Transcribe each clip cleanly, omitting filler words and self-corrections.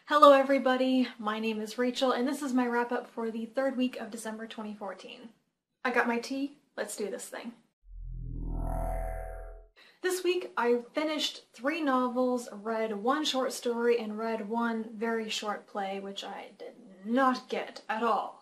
Hello everybody, my name is Rachel and this is my wrap up for the third week of December 2014. I got my tea, let's do this thing. This week I finished 3 novels, read 1 short story, and read 1 very short play, which I did not get at all.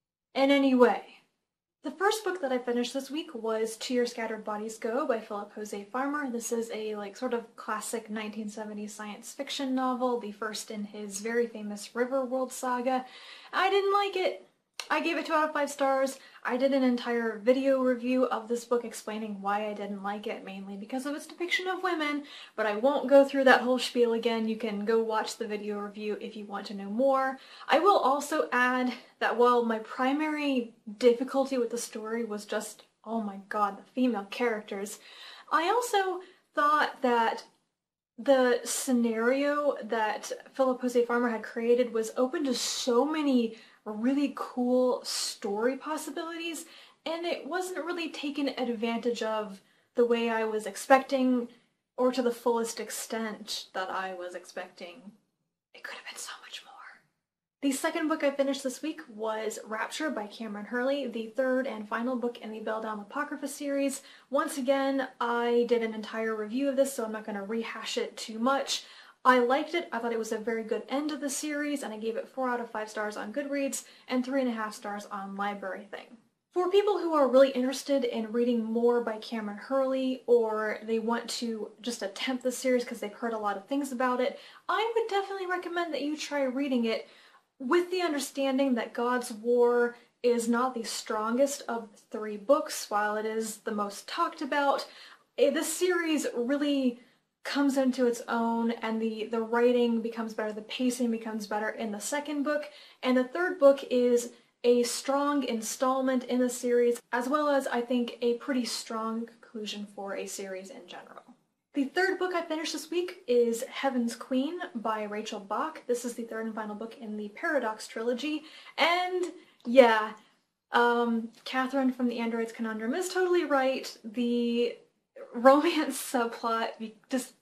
In any way. The first book that I finished this week was To Your Scattered Bodies Go by Philip Jose Farmer. This is a sort of classic 1970s science fiction novel, the first in his very famous Riverworld saga. I didn't like it. I gave it 2 out of 5 stars. I did an entire video review of this book explaining why I didn't like it, mainly because of its depiction of women, but I won't go through that whole spiel again. You can go watch the video review if you want to know more. I will also add that while my primary difficulty with the story was just, oh my god, the female characters, I also thought that the scenario that Philip Jose Farmer had created was open to so many really cool story possibilities, and it wasn't really taken advantage of the way I was expecting, or to the fullest extent that I was expecting. It could have been so much more. The second book I finished this week was Rapture by Cameron Hurley, the third and final book in the Beldam Apocrypha series. Once again, I did an entire review of this, so I'm not going to rehash it too much. I liked it. I thought it was a very good end of the series, and I gave it 4 out of 5 stars on Goodreads and 3.5 stars on Library Thing. For people who are really interested in reading more by Cameron Hurley, or they want to just attempt the series because they've heard a lot of things about it, I would definitely recommend that you try reading it with the understanding that God's War is not the strongest of the 3 books, while it is the most talked about. This series really comes into its own, and the writing becomes better, the pacing becomes better in the second book, and the third book is a strong installment in the series, as well as, I think, a pretty strong conclusion for a series in general. The third book I finished this week is Heaven's Queen by Rachel Bach. This is the third and final book in the Paradox trilogy, and yeah, Catherine from the Android's Conundrum is totally right. The romance subplot just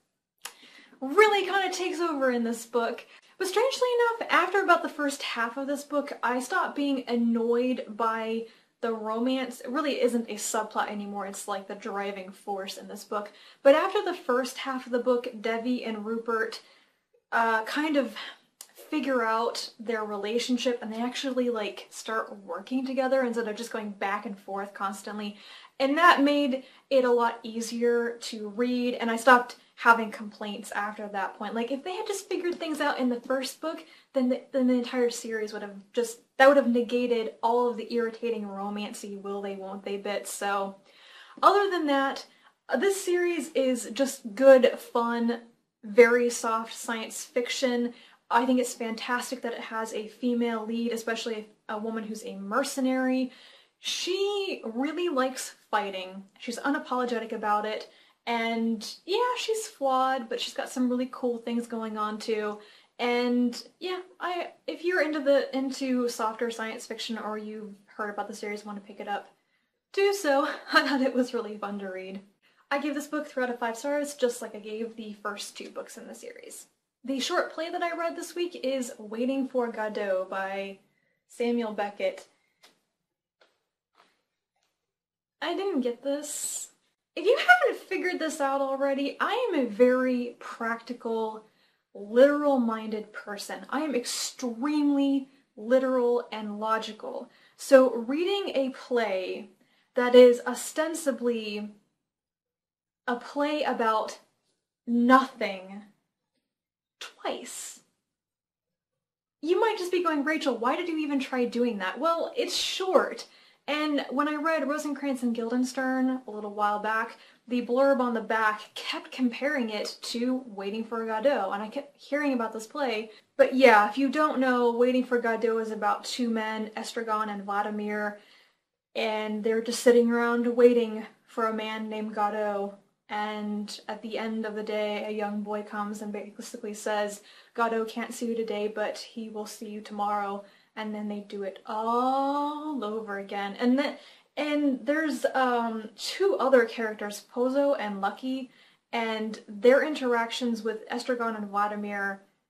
really kind of takes over in this book. But strangely enough, after about the first half of this book, I stopped being annoyed by the romance. It really isn't a subplot anymore, it's like the driving force in this book. But after the first half of the book, Devi and Rupert kind of figure out their relationship, and they actually start working together instead of just going back and forth constantly. And that made it a lot easier to read, and I stopped having complaints after that point. If they had just figured things out in the first book, then the entire series would have that would have negated all of the irritating romancy will they won't they bits. So other than that, this series is just good, fun, very soft science fiction. I think it's fantastic that it has a female lead, especially a woman who's a mercenary. She really likes fighting. She's unapologetic about it. And yeah, she's flawed, but she's got some really cool things going on too. And yeah, if you're into softer science fiction, or you've heard about the series and want to pick it up, do so. I thought it was really fun to read. I gave this book 3 out of 5 stars, just like I gave the first 2 books in the series. The short play that I read this week is Waiting for Godot by Samuel Beckett. I didn't get this. If you haven't figured this out already, I am a very practical, literal-minded person. I am extremely literal and logical. So reading a play that is ostensibly a play about nothing twice, you might just be going, Rachel, why did you even try doing that? Well, it's short. And when I read Rosencrantz and Guildenstern a little while back, the blurb on the back kept comparing it to Waiting for Godot, and I kept hearing about this play. But yeah, if you don't know, Waiting for Godot is about 2 men, Estragon and Vladimir, and they're just sitting around waiting for a man named Godot. And at the end of the day, a young boy comes and basically says, Godot can't see you today, but he will see you tomorrow. And then they do it all over again. And there's 2 other characters, Pozo and Lucky, and their interactions with Estragon and Vladimir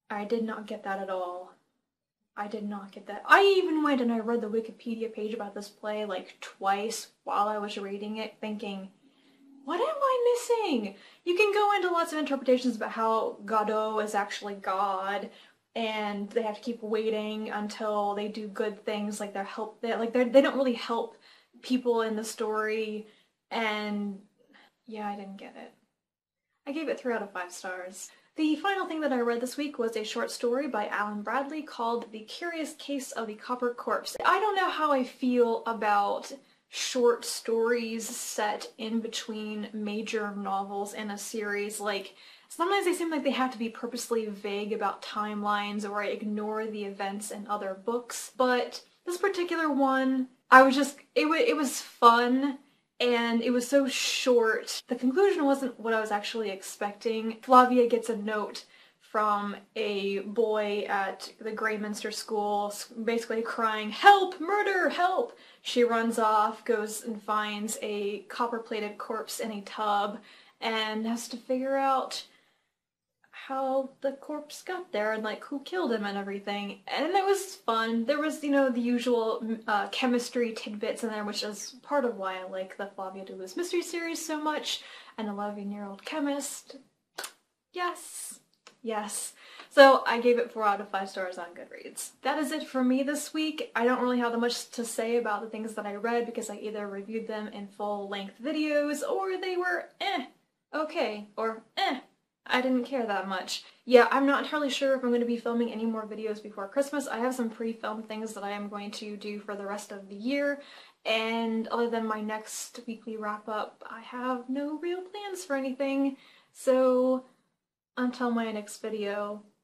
I did not get that at all. I did not get that. I even went and I read the Wikipedia page about this play like twice while I was reading it, thinking, what am I missing? You can go into lots of interpretations about how Godot is actually God, and they have to keep waiting until they do good things, like they don't really help people in the story, and yeah, I didn't get it. I gave it 3 out of 5 stars. The final thing that I read this week was a short story by Alan Bradley called The Curious Case of the Copper Corpse. I don't know how I feel about short stories set in between major novels in a series. Like, sometimes they seem like they have to be purposely vague about timelines or ignore the events in other books, but this particular one, it was fun. And it was so short. The conclusion wasn't what I was actually expecting. Flavia gets a note from a boy at the Greyminster School, basically crying, "Help! Murder! Help!" She runs off, goes and finds a copper-plated corpse in a tub, and has to figure out how the corpse got there and like who killed him and everything. And it was fun. There was, you know, the usual chemistry tidbits in there, which is part of why I like the Flavia Deleuze mystery series so much. An 11-year-old chemist. Yes. Yes. So I gave it 4 out of 5 stars on Goodreads. That is it for me this week. I don't really have that much to say about the things that I read because I either reviewed them in full-length videos or they were okay, or I didn't care that much. Yeah, I'm not entirely sure if I'm going to be filming any more videos before Christmas. I have some pre-filmed things that I am going to do for the rest of the year, and other than my next weekly wrap-up, I have no real plans for anything. So, until my next video,